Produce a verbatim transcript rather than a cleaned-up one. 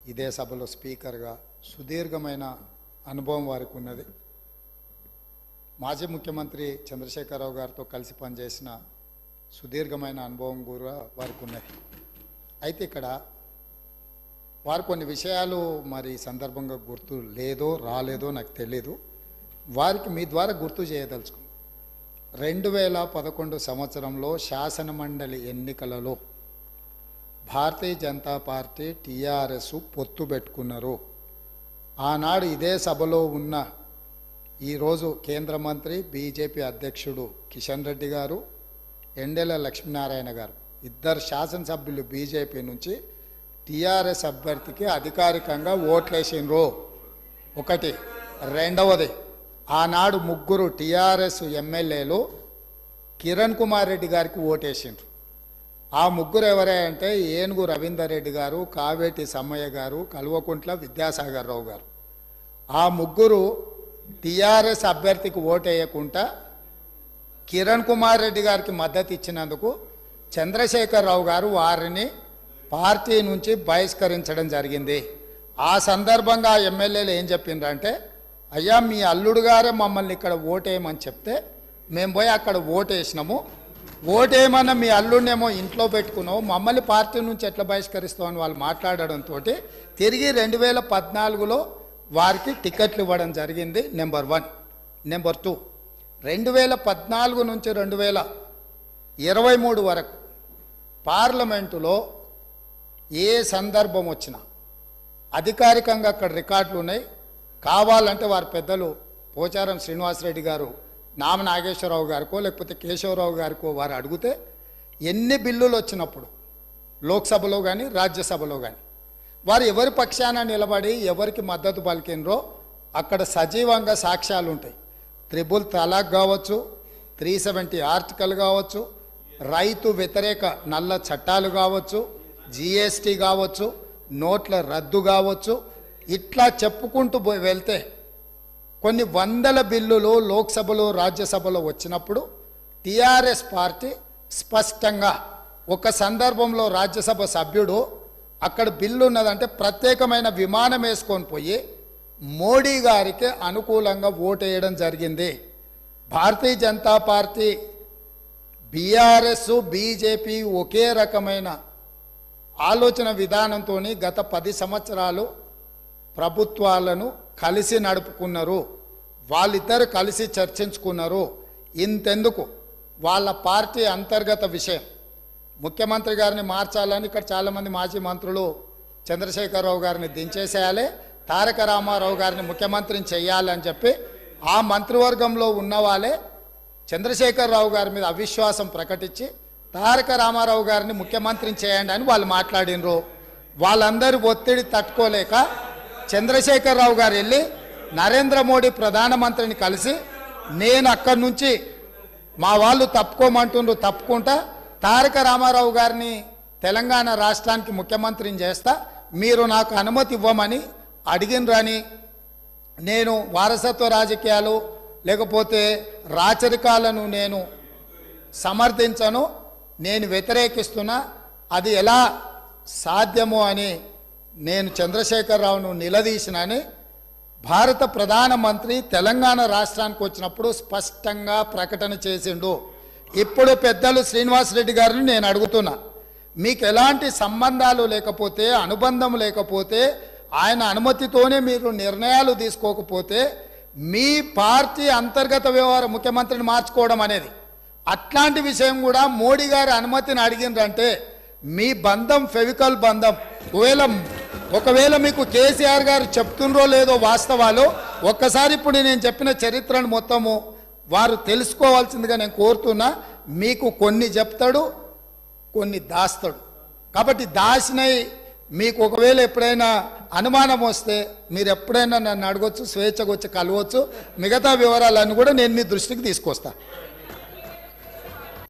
ఇదే సభలో స్పీకర్గా సుదీర్ఘమైన అనుభవం వారికి ఉన్నది. మాజీ ముఖ్యమంత్రి చంద్రశేఖరరావు గారితో కలిసి పనిచేసిన సుదీర్ఘమైన అనుభవం కూడా వారికి ఉన్నది. అయితే ఇక్కడ వారు కొన్ని విషయాలు మరి సందర్భంగా గుర్తు లేదో రాలేదో నాకు తెలీదు. వారికి మీ ద్వారా గుర్తు చేయదలుచుకున్నాను. రెండు వేల పదకొండు సంవత్సరంలో శాసనమండలి ఎన్నికలలో భారతీయ జనతా పార్టీ టీఆర్ఎస్ పొత్తు పెట్టుకున్నారు. ఆనాడు ఇదే సభలో ఉన్న ఈరోజు కేంద్ర మంత్రి బీజేపీ అధ్యక్షుడు కిషన్ రెడ్డి గారు, ఎండెల లక్ష్మీనారాయణ గారు ఇద్దరు శాసనసభ్యులు బీజేపీ నుంచి టీఆర్ఎస్ అభ్యర్థికి అధికారికంగా ఓట్లేసినరు. ఒకటి. రెండవది, ఆనాడు ముగ్గురు టీఆర్ఎస్ ఎమ్మెల్యేలు కిరణ్ కుమార్ రెడ్డి గారికి ఓటేసిండ్రు. ఆ ముగ్గురు ఎవరే అంటే ఏనుగు రవీందర్ రెడ్డి గారు, కావేటి సమ్మయ్య గారు, కల్వకుంట్ల విద్యాసాగర్ రావు గారు. ఆ ముగ్గురు టీఆర్ఎస్ అభ్యర్థికి ఓటేయకుండా కిరణ్ కుమార్ రెడ్డి గారికి మద్దతు ఇచ్చినందుకు చంద్రశేఖరరావు గారు వారిని పార్టీ నుంచి బహిష్కరించడం జరిగింది. ఆ సందర్భంగా ఎమ్మెల్యేలు ఏం చెప్పిండ్రంటే, అయ్యా మీ అల్లుడు గారే మమ్మల్ని ఇక్కడ ఓటేయమని చెప్తే మేము పోయి అక్కడ ఓటేసినాము, ఓటేయమన్నా మీ అల్లుడినేమో ఇంట్లో పెట్టుకున్నావు, మమ్మల్ని పార్టీ నుంచి ఎట్లా బహిష్కరిస్తావు అని వాళ్ళు మాట్లాడడంతో తిరిగి రెండు వేల పద్నాలుగులో వారికి టికెట్లు ఇవ్వడం జరిగింది. Number one. నెంబర్ టూ, రెండు వేల పద్నాలుగు నుంచి రెండు వేల ఇరవై మూడు వరకు పార్లమెంటులో ఏ సందర్భం వచ్చినా అధికారికంగా అక్కడ రికార్డులు ఉన్నాయి. కావాలంటే వారి పెద్దలు పోచారం శ్రీనివాసరెడ్డి గారు, నామ నాగేశ్వరరావు గారికో లేకపోతే కేశవరావు గారికో వారు అడిగితే ఎన్ని బిల్లులు వచ్చినప్పుడు లోక్సభలో కానీ రాజ్యసభలో కానీ వారు ఎవరి పక్షాన నిలబడి ఎవరికి మద్దతు పలికినరో అక్కడ సజీవంగా సాక్ష్యాలు ఉంటాయి. త్రిబుల్ తలాక్ కావచ్చు, త్రీ సెవెంటీ ఆర్టికల్ కావచ్చు, రైతు వ్యతిరేక నల్ల చట్టాలు కావచ్చు, జిఎస్టీ కావచ్చు, నోట్ల రద్దు కావచ్చు, ఇట్లా చెప్పుకుంటూ పోయి వెళ్తే కొన్ని వందల బిల్లులు లోక్సభలో రాజ్యసభలో వచ్చినప్పుడు టీఆర్ఎస్ పార్టీ స్పష్టంగా ఒక సందర్భంలో రాజ్యసభ సభ్యుడు అక్కడ బిల్లు ఉన్నదంటే ప్రత్యేకమైన విమానం వేసుకొని పోయి మోడీ గారికి అనుకూలంగా ఓటేయడం జరిగింది. Bharatiya Janata party, BRS, BJP ఒకే రకమైన ఆలోచన విధానంతో గత పది సంవత్సరాలు ప్రభుత్వాలను కలిసి నడుపుకున్నారు. వాళ్ళిద్దరు కలిసి చర్చించుకున్నారు. ఇంతెందుకు వాళ్ళ పార్టీ అంతర్గత విషయం ముఖ్యమంత్రి గారిని మార్చాలని ఇక్కడ చాలామంది మాజీ మంత్రులు చంద్రశేఖరరావు గారిని దించేసేయాలి, తారక రామారావు గారిని ముఖ్యమంత్రిని చేయాలని చెప్పి ఆ మంత్రివర్గంలో ఉన్న వాళ్ళే చంద్రశేఖరరావు గారి మీద అవిశ్వాసం ప్రకటించి తారక రామారావు గారిని ముఖ్యమంత్రిని చేయండి అని వాళ్ళు మాట్లాడినరు. వాళ్ళందరూ ఒత్తిడి తట్టుకోలేక చంద్రశేఖరరావు గారు వెళ్ళి నరేంద్ర మోడీ ప్రధానమంత్రిని కలిసి నేను అక్కడి నుంచి మా వాళ్ళు తప్పుకోమంటుండ్రు, తప్పుకుంటా తారక రామారావు గారిని తెలంగాణ రాష్ట్రానికి ముఖ్యమంత్రిని చేస్తా, మీరు నాకు అనుమతి ఇవ్వమని అడిగినరని, నేను వారసత్వ రాజకీయాలు లేకపోతే రాచరికాలను నేను సమర్థించను, నేను వ్యతిరేకిస్తున్నా, అది ఎలా సాధ్యమో అని నేను చంద్రశేఖరరావును నిలదీసినని భారత ప్రధానమంత్రి తెలంగాణ రాష్ట్రానికి వచ్చినప్పుడు స్పష్టంగా ప్రకటన చేసిండు. ఇప్పుడు పెద్దలు శ్రీనివాసరెడ్డి గారిని నేను అడుగుతున్నా, మీకు ఎలాంటి సంబంధాలు లేకపోతే, అనుబంధం లేకపోతే, ఆయన అనుమతితోనే మీరు నిర్ణయాలు తీసుకోకపోతే మీ పార్టీ అంతర్గత వ్యవహార ముఖ్యమంత్రిని మార్చుకోవడం అనేది, అట్లాంటి విషయం కూడా మోడీ గారి అనుమతిని అడిగిందంటే మీ బంధం ఫెవికల్ బంధం. ఒకవేళ ఒకవేళ మీకు కేసీఆర్ గారు చెప్తుండ్రో లేదో వాస్తవాలు ఒక్కసారి ఇప్పుడు నేను చెప్పిన చరిత్రను మొత్తము వారు తెలుసుకోవాల్సిందిగా నేను కోరుతున్నా. మీకు కొన్ని చెప్తాడు, కొన్ని దాస్తాడు. కాబట్టి దాసినై మీకు ఒకవేళ ఎప్పుడైనా అనుమానం వస్తే మీరు ఎప్పుడైనా నన్ను అడగొచ్చు, స్వేచ్ఛగా వచ్చి కలవచ్చు. మిగతా వివరాలన్నీ కూడా నేను మీ దృష్టికి తీసుకొస్తాను.